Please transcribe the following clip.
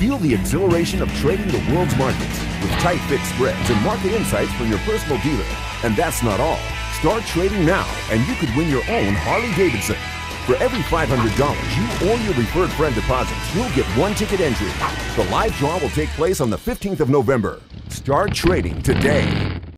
Feel the exhilaration of trading the world's markets with tight fixed spreads and market insights from your personal dealer. And that's not all. Start trading now and you could win your own Harley Davidson. For every $500 you or your referred friend deposits, you'll get one ticket entry. The live draw will take place on the 15th of November. Start trading today.